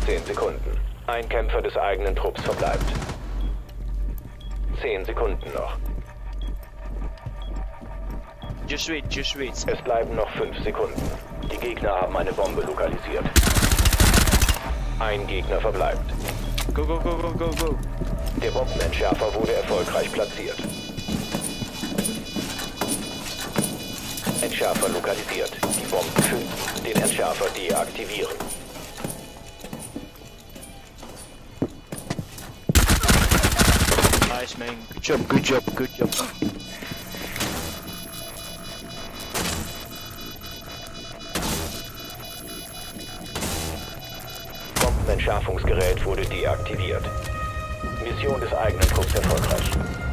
10 Sekunden. Ein Kämpfer des eigenen Trupps verbleibt. 10 Sekunden noch. Just wait. Es bleiben noch 5 Sekunden. Die Gegner haben eine Bombe lokalisiert. Ein Gegner verbleibt. Go. Der Bombenentschärfer wurde erfolgreich platziert. Entschärfer lokalisiert. Die Bomben finden. Den Entschärfer deaktivieren. Nice, man. Good job. Bombenentschärfungsgerät wurde deaktiviert. Mission des eigenen Trupps erfolgreich.